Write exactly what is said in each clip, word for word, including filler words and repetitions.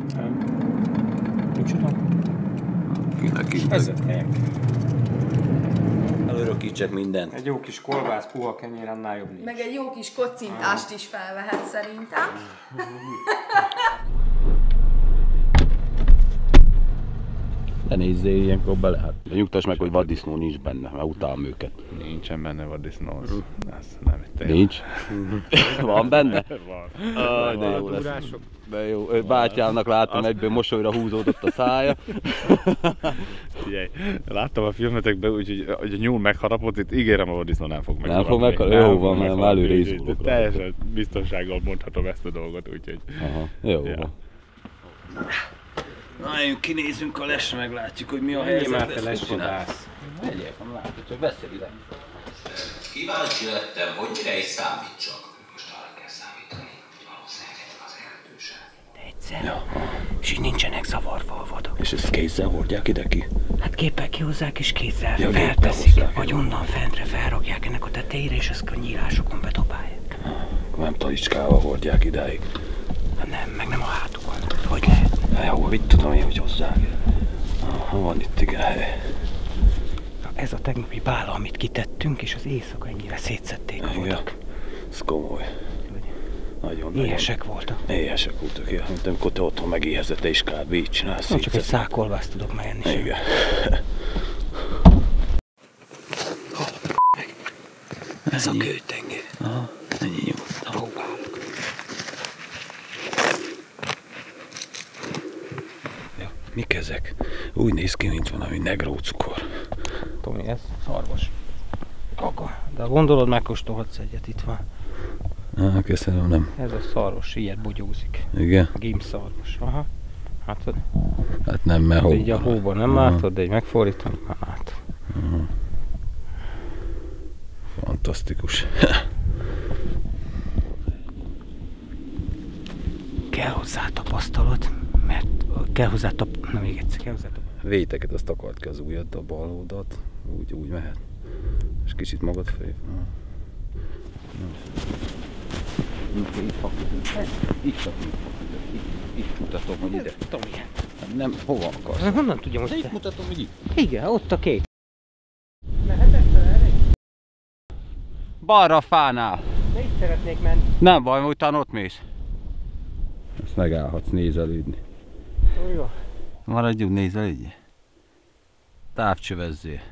Micsoda? Vezetek. Előrökítsek mindent. Egy jó kis kolbász, puha kenyér, annál jobb nincs. Meg egy jó kis kocintást is felvehet szerintem. Ne nézzél, ilyenkor bele, hát. De nyugtass meg, hogy vaddisznó nincs benne, mert utálom őket. Nincsen benne vaddisznó, az nem egy tényleg. Nincs? Van benne? Van. Ah, de jó lesz. De jó, bátyámnak láttam, egyből mosolyra húzódott a szája. Figyelj, láttam a filmetekben, úgyhogy hogy a nyúl megharapott, itt ígérem, a vaddisznó nem fog megharapni. Nem fog megharapni? Jó van, mert előre izgulok. Teljesen biztonsággal mondhatom ezt a dolgot, úgyhogy... Aha, jó ja. van. Na, jön, kinézünk a lesre, meglátjuk, hogy mi a helyzet. Menjél már te lesvadász. Megyek, nem látod, csak beszél ide. Kíváncsi lettem, hogy mire is számítsak. Most arra kell számítani, hogy valószínűleg az erdősen. De egyszer, ja. És így nincsenek zavarva a vadok. És ezt kézzel hordják ide ki? Hát géppel kihozzák és kézzel ja, felteszik, vagy onnan fentre felrakják ennek a tetejére, és azt a nyílásokon bedobálják. Nem talicskával hordják idáig. Hát nem, meg nem a hátukon. Hogy lehet? Hát jó, mit tudom én, hogy hozzák. Aha, van itt igen hely. Ez a tegnapi bála, amit kitettünk, és az éjszaka ennyire szétszették a vadak. Ez komoly. Nagyon, éhesek voltak. Éhesek voltak, ja. Mint amikor te otthon megéhezett, és kb. Így csinálsz. No, csak egy szákolbászt tudok már enni sem. Igen. Ez a kőtenger. Aha, ennyi nyugodt. Próbálok. Ja, mik ezek? Úgy néz ki, mint valami negró cukor. Tomi, ez szarvas. Kaka. De gondolod, megkóstolhatsz egyet, itt van. Ah, köszönöm, nem. Ez a szarvas, ilyet bogyózik. Igen? Gímszarvas. Aha. Hát, hát nem, mert hóban. Így a hóban nem látod, de így megfordítani, már látod. Aha. Fantasztikus. Kell hozzá tapasztalat, mert kell hozzá tap... Na még egyszer, kell hozzá tapasztalat. Véteket, azt akart ki az ujjat, a bal oldalt. Úgy, úgy mehet. És kicsit magad felé. Itt itt mutatom, hogy ide. Tomi, nem, hova akarsz? Honnan tudja most? Itt mutatom, hogy itt. Igen, ott a két. Balra a fánál. De itt szeretnék menni. Nem baj, utána ott mész. Ezt megállhatsz nézelődni. Jó. Maradjunk, nézelődj. Távcsövezzél.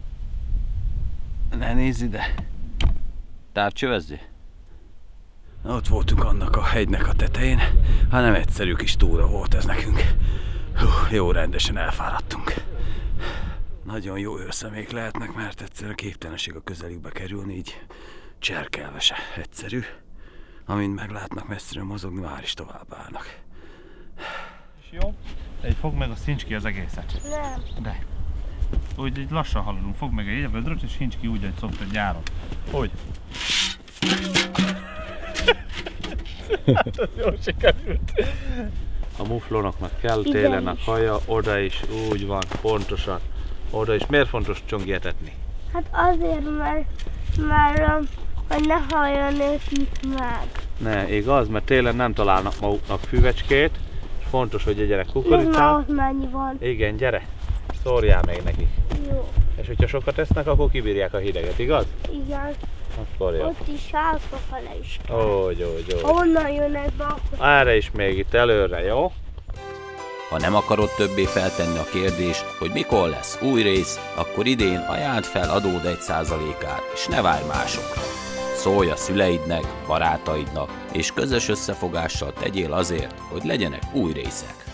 Ne nézz ide. Távcsövezzél. Ott voltunk annak a hegynek a tetején, hanem egyszerű kis túra volt ez nekünk. Hú, jó rendesen elfáradtunk. Nagyon jó őrszemék lehetnek, mert egyszerűen képtelenség a közelükbe kerülni, így cserkelve se egyszerű. Amint meglátnak messziről mozogni, már is tovább állnak. És jó? Egy fogd meg, azt hincs ki az egészet. Nem. De. Úgy így lassan haladunk, fogd meg egy vödröt és hincs ki úgy, hogy szoktad gyáron. Hogy? Hát, ez jól sikerült. A muflónaknak kell télen a kaja, oda is úgy van, pontosan. Oda is. Miért fontos csongi etetni? Hát azért, mert, mert hogy ne halljon ők itt meg. Ne, igaz, mert télen nem találnak maguknak füvecskét, és fontos, hogy egyenek Ez kukoricát. már ott mennyi van. Igen, gyere, szórjál még nekik. Jó. És hogyha sokat esznek, akkor kibírják a hideget, igaz? Igen. Akkor jó. Ott is hátrafele is kell. Úgy, úgy, úgy. Honnan jönnek be, akkor... Erre is még itt előre, jó? Ha nem akarod többé feltenni a kérdést, hogy mikor lesz új rész, akkor idén ajánld fel adód egy százalékát, és ne várj másokra. Szólj a szüleidnek, barátaidnak, és közös összefogással tegyél azért, hogy legyenek új részek.